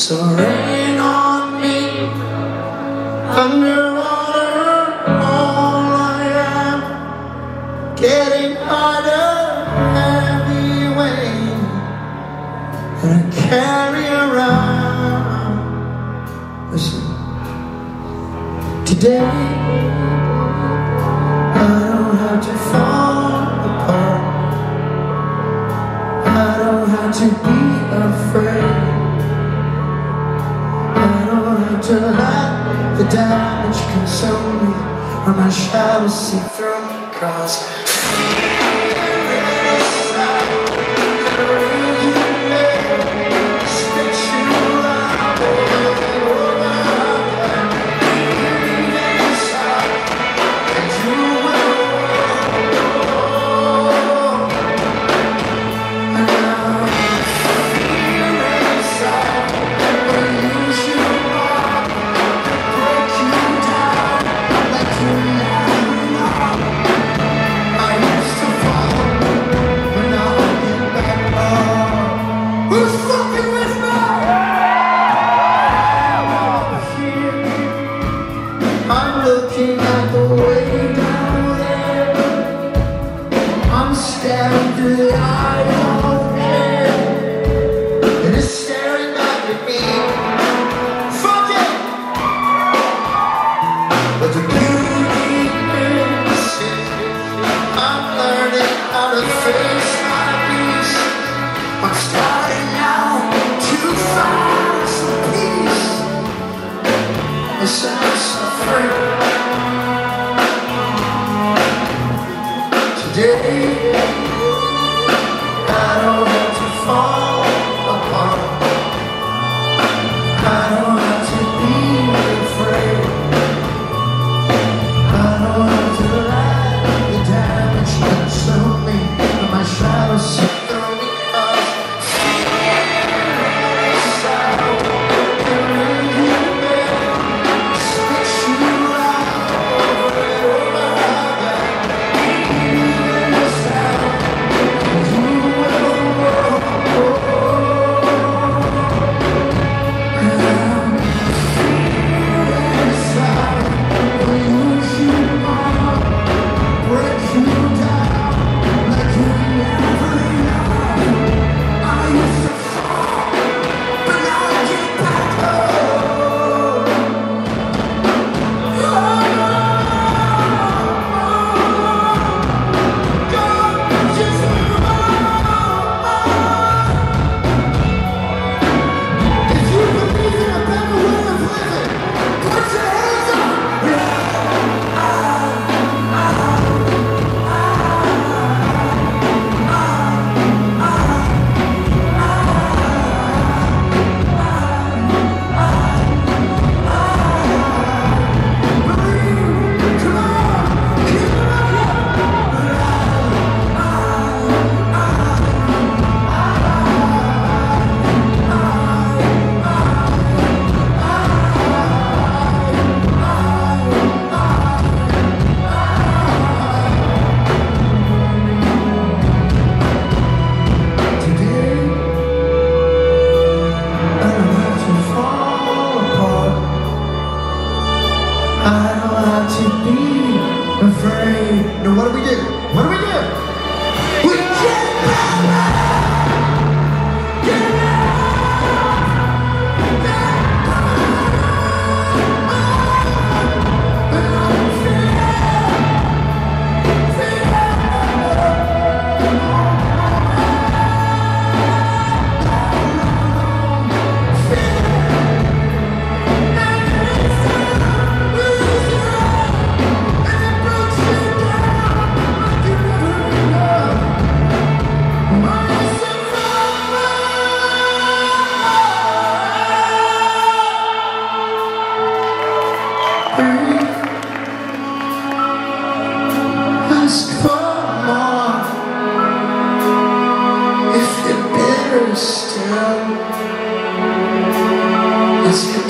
So rain on me, underwater, all I am, getting harder every way that I carry around. Listen, today I don't have to fall apart, I don't have to be afraid, to let the damage consume me, or my shadow see through me, 'cause looking at the way down there, I'm staring through the eye of air, and it's staring back at me. Fuck it! But the beauty is, I'm learning how to face my beast. I'm starting now to find some peace. Yes, I'm suffering. Today, I don't have to fall apart, I don't have to be afraid, I don't have to let the damage consume me, and my shadow see through me, 'cause to be afraid. Now what do we do? What do we do? We get better! Get ask for more if you're bitter still. Ask